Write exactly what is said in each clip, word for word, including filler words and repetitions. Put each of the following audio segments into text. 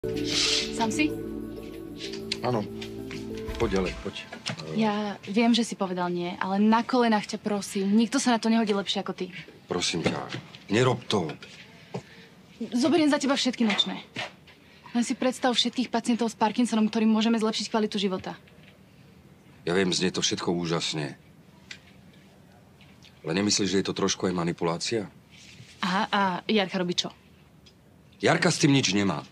Sám si? Áno. Poď ďalej, poď. Ja viem, že si povedal nie, ale na kolenách ťa prosím. Nikto sa na to nehodí lepšie ako ty. Prosím ťa, nerob to. Zoberiem za teba všetky nočné. Len si predstav všetkých pacientov s Parkinsonom, ktorým môžeme zlepšiť kvalitu života. Ja viem, znie to všetko úžasne. Ale nemyslíš, že je to trošku aj manipulácia? Aha, a Jarka robí čo? Jarka s tým nič nemá.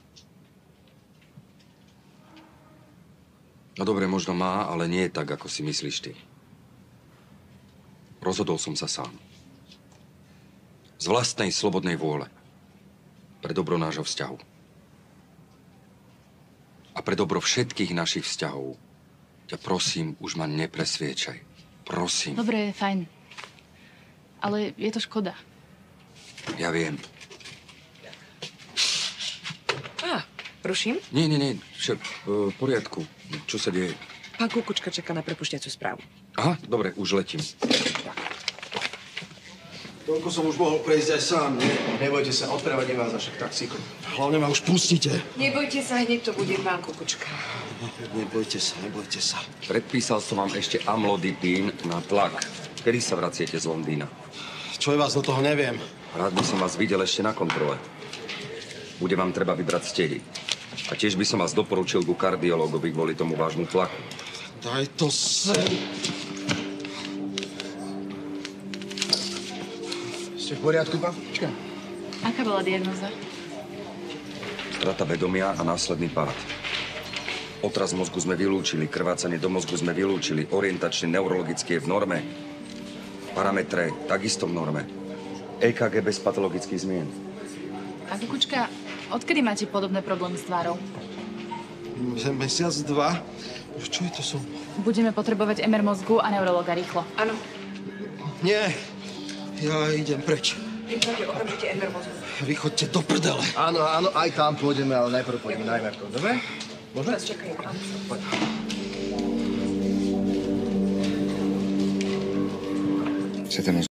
No dobre, možno má, ale nie je tak, ako si myslíš ty. Rozhodol som sa sám. Z vlastnej slobodnej vôle. Pre dobro nášho vzťahu. A pre dobro všetkých našich vzťahov ťa prosím, už ma nepresviečaj. Prosím. Dobre, fajn. Ale je to škoda. Ja viem. Á, ruším? Nie, nie, nie. Však v poriadku. Čo sa deje? Pán Kukučka čaká na prepušťaciu správu. Aha, dobre, už letím. Toľko som už mohol prejsť aj sám, nie? Nebojte sa, odprevadím vás za však taxíkom. Hlavne ma už pustíte. Nebojte sa, hneď to bude pán Kukučka. Nebojte sa, nebojte sa. Predpísal som vám ešte amlodipín na tlak. Kedy sa vraciete z Londýna? Čo je vás do toho, neviem. Rád by som vás videl ešte na kontrole. Bude vám treba vybrať stehy. A tiež by som vás doporučil ku kardiológovi kvôli tomu vážnu tlaku. Daj to sem. Ste v poriadku, pán Kukučka? Aká bola diagnóza? Strata vedomia a následný pád. Otraz mozgu sme vylúčili, krvácanie do mozgu sme vylúčili, orientačne neurologicky je v norme, parametre takisto v norme, é ká gé bez patologických zmien. Pán Kukučka, odkedy máte podobné problémy s tvárou? Mesiac, dva. Čo je to som? Budeme potrebovať em er mozgu a neurologa rýchlo. Áno, Nie. Ja idem preč. prípade ohromíte em er mozgu. Vy chodte do prdele. Áno, áno, aj tam pôjdeme, ale najprv pôjdeme na em er ko, dobre? Môžeme? Teraz čakajú, áno. Poď. Se te nos